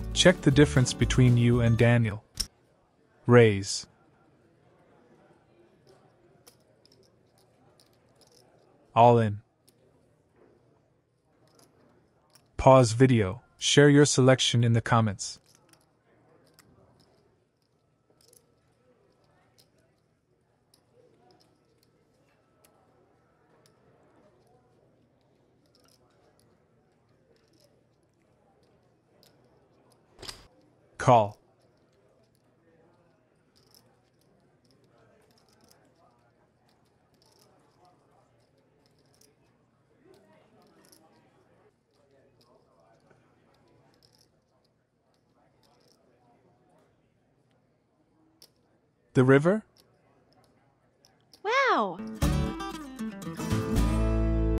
Check the difference between you and Daniel. Raise. All in. Pause video. Share your selection in the comments. Call. The river?